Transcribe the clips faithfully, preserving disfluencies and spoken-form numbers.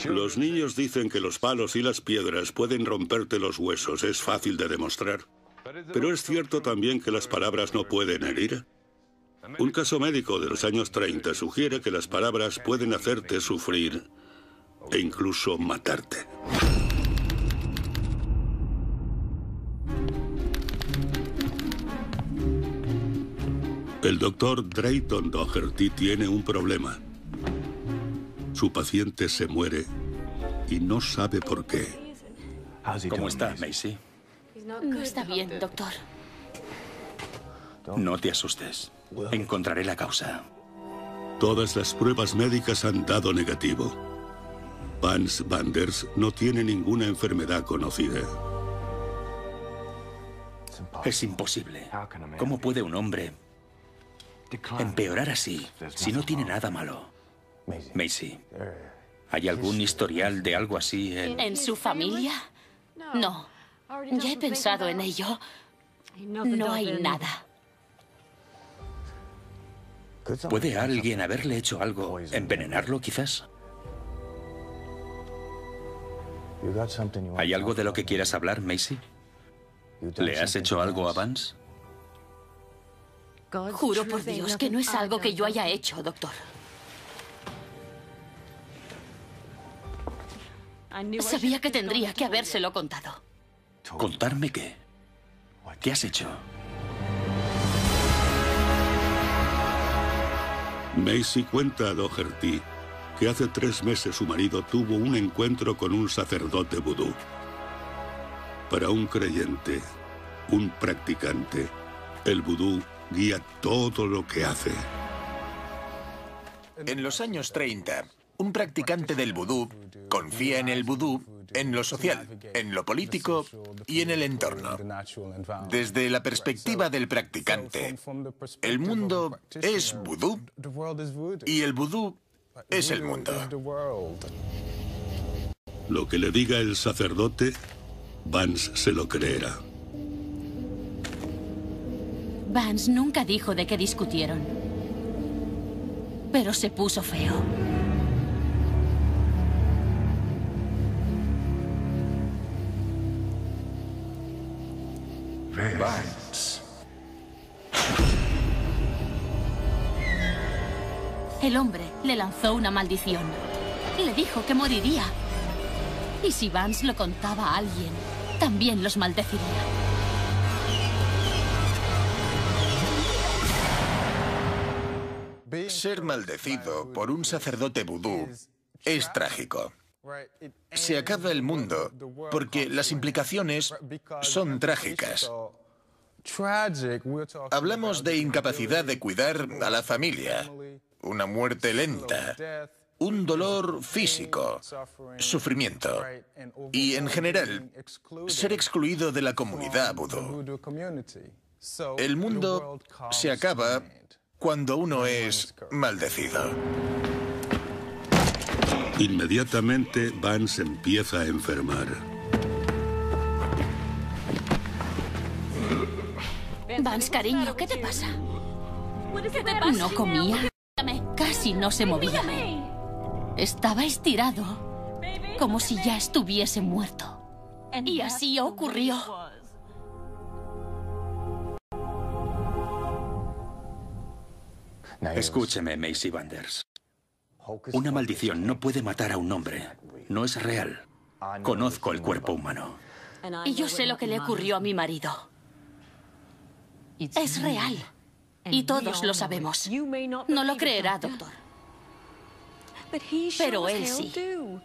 Los niños dicen que los palos y las piedras pueden romperte los huesos. Es fácil de demostrar. Pero ¿es cierto también que las palabras no pueden herir? Un caso médico de los años treinta sugiere que las palabras pueden hacerte sufrir e incluso matarte. El doctor Drayton Doherty tiene un problema. Su paciente se muere y no sabe por qué. ¿Cómo está, Macy? No está bien, doctor. No te asustes. Encontraré la causa. Todas las pruebas médicas han dado negativo. Vance Vanders no tiene ninguna enfermedad conocida. Es imposible. ¿Cómo puede un hombre empeorar así si no tiene nada malo? Macy, ¿hay algún historial de algo así en... ¿En su familia? No. Ya he pensado en ello. No hay nada. ¿Puede alguien haberle hecho algo? ¿Envenenarlo, quizás? ¿Hay algo de lo que quieras hablar, Macy? ¿Le has hecho algo a Vance? Juro por Dios que no es algo que yo haya hecho, doctor. Sabía que tendría que habérselo contado. ¿Contarme qué? ¿Qué has hecho? Macy cuenta a Doherty que hace tres meses su marido tuvo un encuentro con un sacerdote vudú. Para un creyente, un practicante, el vudú guía todo lo que hace. En los años treinta, un practicante del vudú confía en el vudú, en lo social, en lo político y en el entorno. Desde la perspectiva del practicante, el mundo es vudú y el vudú es el mundo. Lo que le diga el sacerdote, Vance se lo creerá. Vance nunca dijo de qué discutieron, pero se puso feo. Vance. El hombre le lanzó una maldición. Le dijo que moriría. Y si Vance lo contaba a alguien, también los maldeciría. Ser maldecido por un sacerdote vudú es trágico. Se acaba el mundo porque las implicaciones son trágicas. Hablamos de incapacidad de cuidar a la familia, una muerte lenta, un dolor físico, sufrimiento y, en general, ser excluido de la comunidad vudú. El mundo se acaba cuando uno es maldecido. Inmediatamente, Vance empieza a enfermar. Vance, cariño, ¿qué te pasa? ¿Qué te pasa? No comía, casi no se movía. Estaba estirado, como si ya estuviese muerto. Y así ocurrió. Escúcheme, Macy Vanders. Una maldición no puede matar a un hombre. No es real. Conozco el cuerpo humano. Y yo sé lo que le ocurrió a mi marido. Es real. Y todos lo sabemos. No lo creerá, doctor. Pero él sí.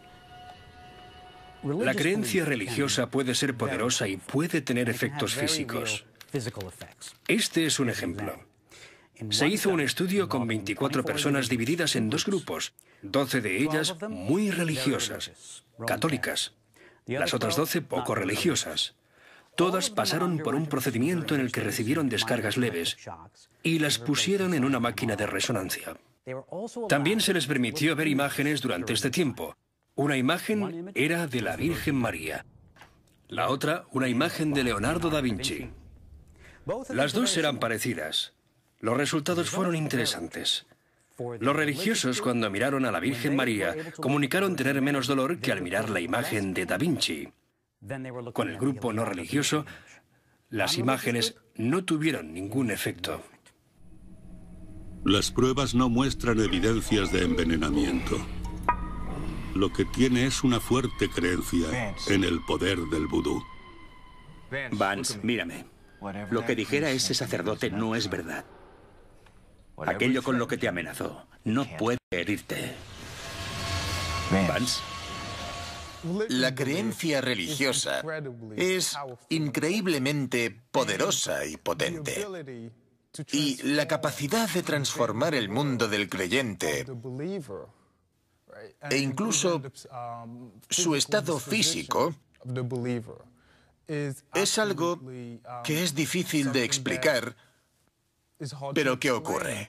La creencia religiosa puede ser poderosa y puede tener efectos físicos. Este es un ejemplo. Se hizo un estudio con veinticuatro personas divididas en dos grupos, doce de ellas muy religiosas, católicas, las otras doce poco religiosas. Todas pasaron por un procedimiento en el que recibieron descargas leves y las pusieron en una máquina de resonancia. También se les permitió ver imágenes durante este tiempo. Una imagen era de la Virgen María, la otra una imagen de Leonardo da Vinci. Las dos eran parecidas. Los resultados fueron interesantes. Los religiosos, cuando miraron a la Virgen María, comunicaron tener menos dolor que al mirar la imagen de Da Vinci. Con el grupo no religioso, las imágenes no tuvieron ningún efecto. Las pruebas no muestran evidencias de envenenamiento. Lo que tiene es una fuerte creencia en el poder del vudú. Vance, mírame. Lo que dijera ese sacerdote no es verdad. Aquello con lo que te amenazó no puede herirte. Vance. La creencia religiosa es increíblemente poderosa y potente. Y la capacidad de transformar el mundo del creyente e incluso su estado físico es algo que es difícil de explicar, pero que ocurre.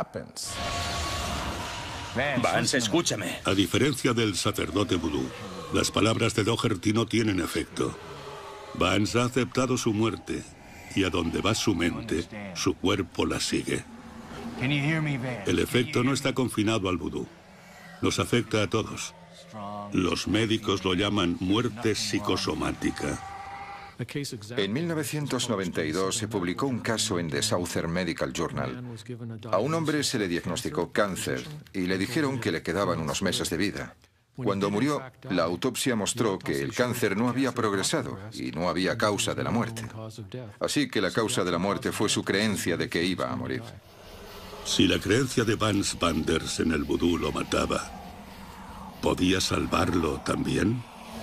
Vance, escúchame. A diferencia del sacerdote vudú, las palabras de Doherty no tienen efecto. Vance ha aceptado su muerte, y a donde va su mente, su cuerpo la sigue. El efecto no está confinado al vudú. Nos afecta a todos. Los médicos lo llaman muerte psicosomática. En mil novecientos noventa y dos se publicó un caso en The Southern Medical Journal. A un hombre se le diagnosticó cáncer y le dijeron que le quedaban unos meses de vida. Cuando murió, la autopsia mostró que el cáncer no había progresado y no había causa de la muerte. Así que la causa de la muerte fue su creencia de que iba a morir. Si la creencia de Vance Vanders en el vudú lo mataba, ¿podía salvarlo también?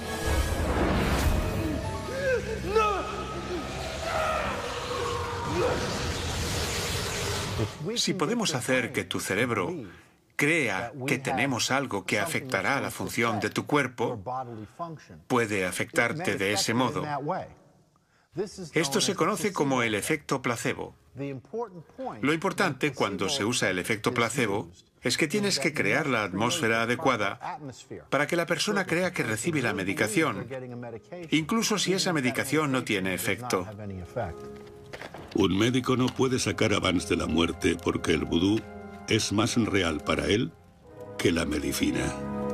Si podemos hacer que tu cerebro crea que tenemos algo que afectará a la función de tu cuerpo, puede afectarte de ese modo. Esto se conoce como el efecto placebo. Lo importante cuando se usa el efecto placebo es que tienes que crear la atmósfera adecuada para que la persona crea que recibe la medicación, incluso si esa medicación no tiene efecto. Un médico no puede sacar a Vance de la muerte porque el vudú es más real para él que la medicina.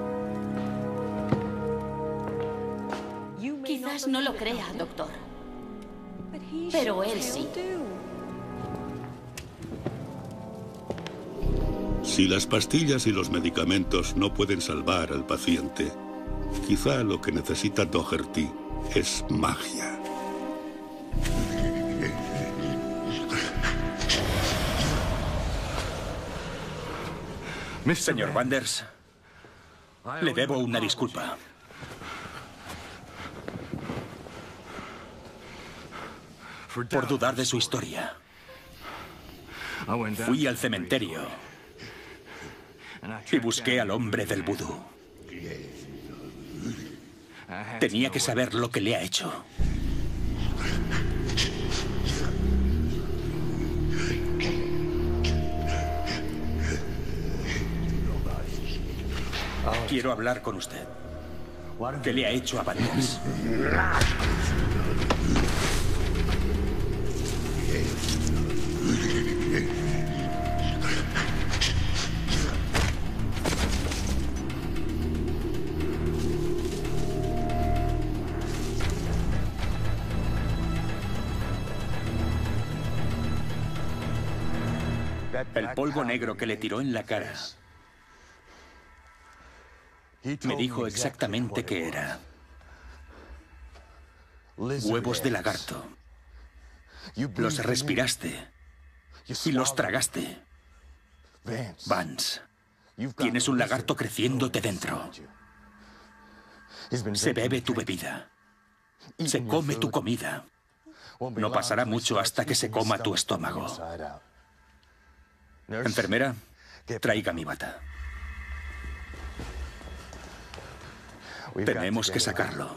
Quizás no lo crea, doctor. Pero él sí. Si las pastillas y los medicamentos no pueden salvar al paciente, quizá lo que necesita Doherty es magia. Señor Vanders, le debo una disculpa. Por dudar de su historia. Fui al cementerio y busqué al hombre del vudú. Tenía que saber lo que le ha hecho. Quiero hablar con usted. ¿Qué le ha hecho a Vanders? El polvo negro que le tiró en la cara me dijo exactamente qué era. Huevos de lagarto. Los respiraste y los tragaste. Vance, tienes un lagarto creciéndote dentro. Se bebe tu bebida. Se come tu comida. No pasará mucho hasta que se coma tu estómago. Enfermera, traiga mi bata. Tenemos que sacarlo.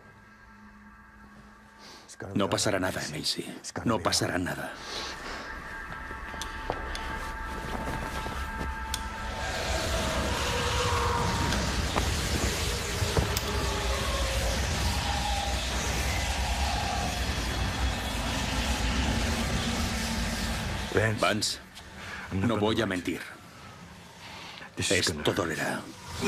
No pasará nada, Macy. No pasará nada. Vance, no voy a mentir. Esto dolerá.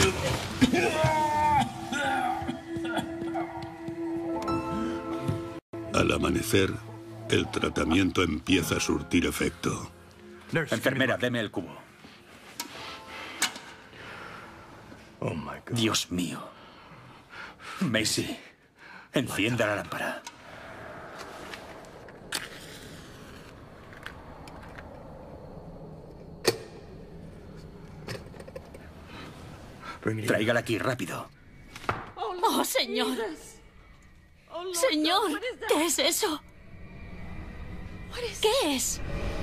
Al amanecer, el tratamiento empieza a surtir efecto. Enfermera, deme el cubo. Dios mío. Macy, encienda la lámpara. Tráigala aquí, rápido. ¡Oh, señor! ¡Señor! ¿Qué es eso? ¿Qué es?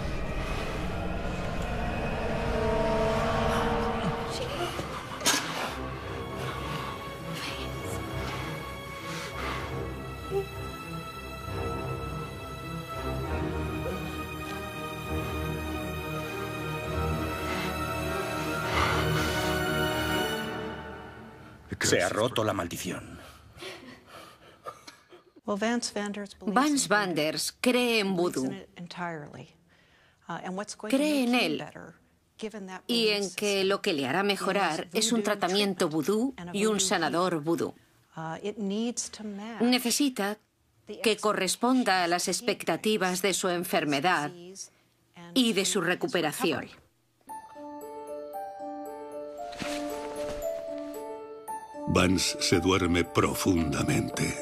Se ha roto la maldición. Vance Vanders cree en vudú. Cree en él y en que lo que le hará mejorar es un tratamiento vudú y un sanador vudú. Necesita que corresponda a las expectativas de su enfermedad y de su recuperación. Vance se duerme profundamente.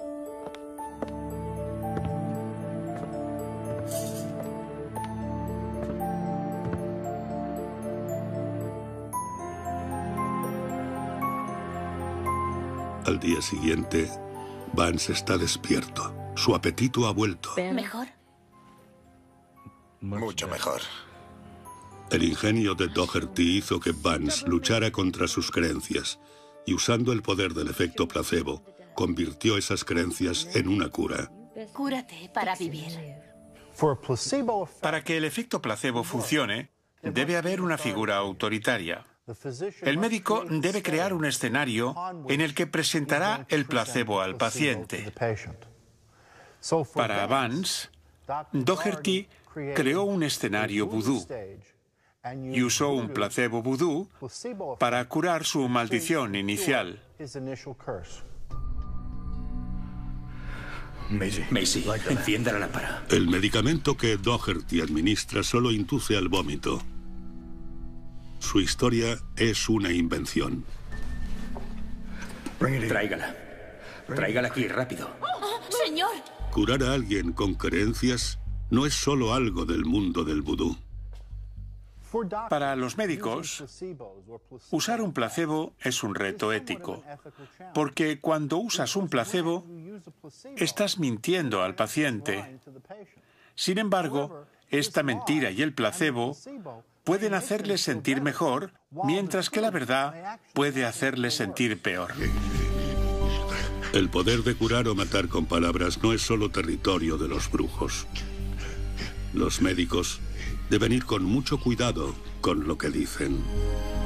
Al día siguiente, Vance está despierto. Su apetito ha vuelto. ¿Mejor? Mucho mejor. El ingenio de Doherty hizo que Vance luchara contra sus creencias y, usando el poder del efecto placebo, convirtió esas creencias en una cura. Cúrate para vivir. Para que el efecto placebo funcione, debe haber una figura autoritaria. El médico debe crear un escenario en el que presentará el placebo al paciente. Para Vance, Doherty creó un escenario vudú y usó un placebo vudú para curar su maldición inicial. Macy, encienda la lámpara. El medicamento que Doherty administra solo induce al vómito. Su historia es una invención. Tráigala. Tráigala aquí, rápido. Oh, ¡señor! Curar a alguien con creencias no es solo algo del mundo del vudú. Para los médicos, usar un placebo es un reto ético, porque cuando usas un placebo, estás mintiendo al paciente. Sin embargo, esta mentira y el placebo pueden hacerle sentir mejor, mientras que la verdad puede hacerle sentir peor. El poder de curar o matar con palabras no es solo territorio de los brujos. Los médicos deben ir con mucho cuidado con lo que dicen.